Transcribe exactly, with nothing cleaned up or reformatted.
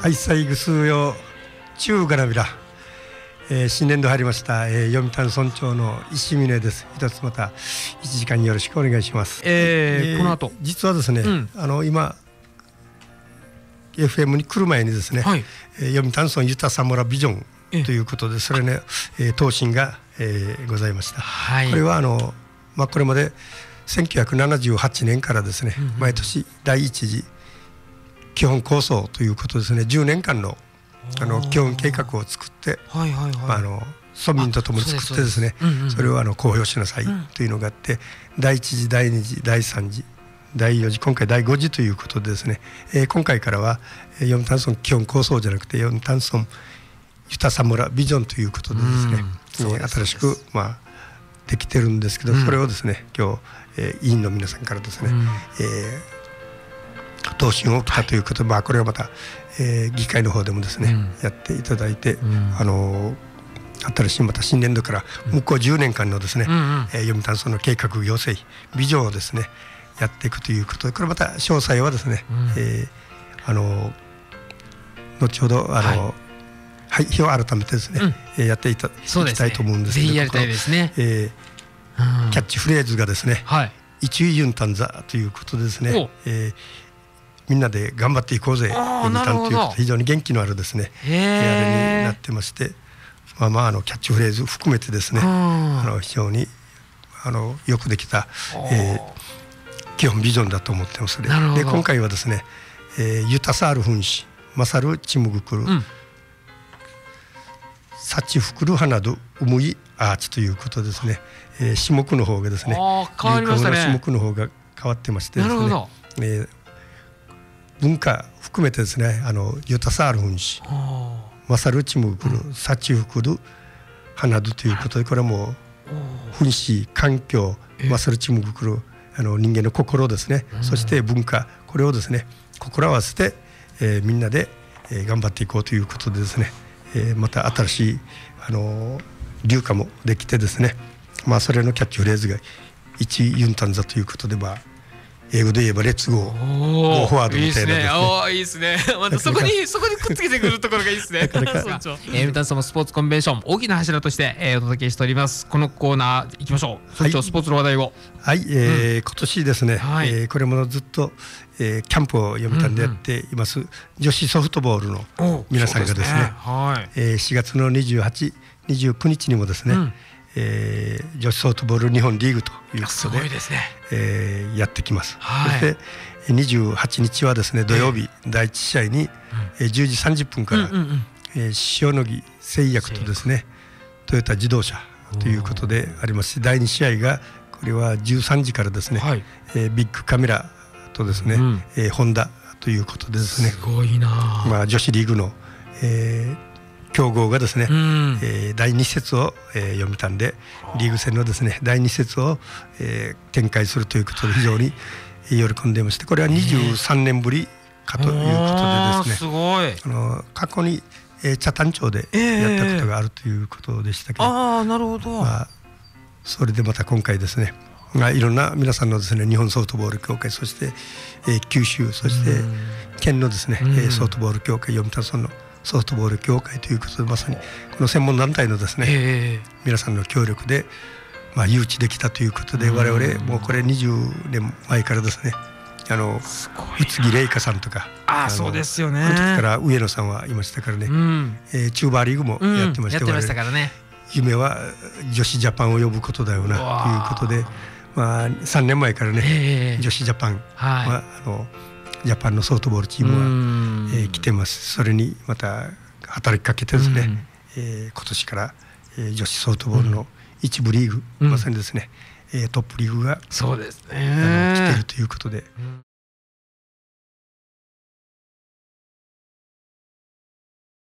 はい、最後数曜中がなびら、えー、新年度入りました、えー、読谷村長の石峰です。一つまたいちじかんよろしくお願いします。 えーえー、 この後実はですね、うん、あの今 エフエム に来る前にですね、はい、えー、読谷村ユタサムラビジョンということでそれね、えー、答申が、えー、ございました。はい、これはあの、まあ、これまでせんきゅうひゃくななじゅうはちねんからですね、うんうん、毎年第一次基本構想ということですね、じゅうねんかんのあの基本計画を作って、はいはいはい、あの村民とともに作ってですね、それをあの公表しなさいというのがあって、うん、第一次第二次第三次第四次今回第五次ということでですね、えー、今回からは読谷村基本構想じゃなくて読谷村ユタサムラビジョンということでですね、うん、えー、新しくまあできてるんですけど、うん、それをですね今日、えー、委員の皆さんからですね、うん、えー、答申を受けたということで、はい、まあこれはまた、えー、議会の方でもですね、うん、やっていただいて、うん、あのー、新しいまた新年度から向こうじゅうねんかんのですね、うんうん、えー、読谷村の計画行政ビジョンをですねやっていくということで、これまた詳細はですね、うん、えー、あのー、後ほどあのー、はいはい、日を改めてですね、うん、やっていただきたいと思うんですけど、 ぜひやりたいですね。 えーうん、キャッチフレーズがですね、はい、一位ユンタンザということでですね、えー、みんなで頑張っていこうぜユンタンということで非常に元気のあるですねあれになってまして、まあまああのキャッチフレーズ含めてですね、あの非常にあのよくできた、えー、基本ビジョンだと思ってますので、で今回はですね、えー、ユタサールフンシマサルチムグクル、うん、サチフクルハナドウムイアーチということですね、えー、種目の方がですね、 変わりましたね。 種目の方が変わってましてですね、えー、文化含めてですね、あのユタサールフンシマサルチムグクル、うん、サチフクルハナドということで、これはもうフンシ環境マサルチムグクルあの人間の心ですね、うん、そして文化、これをですね心合わせて、えー、みんなで、えー、頑張っていこうということでですね、えー、また新しい、あのー、流化もできてですね、まあ、それのキャッチフレーズが一ユンタンザということで、まあ、英語で言えばレッツゴーゴーフォワードみたいなですね。 おー、いいですね。またそこにそこにくっつけてくるところがいいですね。ユンタン村スポーツコンベンション大きな柱として、えー、お届けしております。このコーナーいきましょう。村長、はい、スポーツの話題を。 はい、えーうん、今年ですね、はい、えー、これもずっと、えー、キャンプを読谷でやっています、うんうん、女子ソフトボールの皆さんがですね、ね、はい、えー、しがつのにじゅうはち、にじゅうくにちにもですね、うん、えー、女子ソフトボール日本リーグということで、ですね、えー、やってきます。はい、そしてにじゅうはちにちはですね土曜日、えー、だいいち試合に、うん、じゅうじさんじゅっぷんから、うんうんうん、えー、塩野義製薬とですねトヨタ自動車ということでありますし、だいに試合がこれはじゅうさんじからですね、はい、えー、ビッグカメラとですね、うん、えー、ホンダということでですね、 すごいな、 まあ、女子リーグの、えー、強豪がですね、うん、えー、だいに節を、えー、読谷でリーグ戦のですねだいに節を、えー、展開するということで非常に喜んでいまして、これはにじゅうさんねんぶりかということでですね、 すごい、 あの過去に、えー、北谷町でやったことがあるということでしたけど、えー、 ああ、なるほど、まあ、 それでまた今回ですね、まあ、いろんな皆さんのですね日本ソフトボール協会、そして、えー、九州、そして県のですね、えー、ソフトボール協会、読谷村のソフトボール協会ということで、まさにこの専門団体のですね、えー、皆さんの協力で、まあ、誘致できたということで、我々もうこれにじゅうねんまえからですね、あの宇津木玲香さんとか、 ああ、そうですよね、 この時から上野さんはいましたからね、うん、えー、チューバーリーグもやってまして、うん、やってましたからね、夢は女子ジャパンを呼ぶことだよなということで、まあ、さんねんまえからね、えー、女子ジャパンは、はい、あのジャパンのソフトボールチームは、えー、来てます。それにまた働きかけてですね、うん、えー、今年から、えー、女子ソフトボールの一部リーグ、うん、まさにですね、えー、トップリーグが、 そうですね、 あの来ているということで。 うん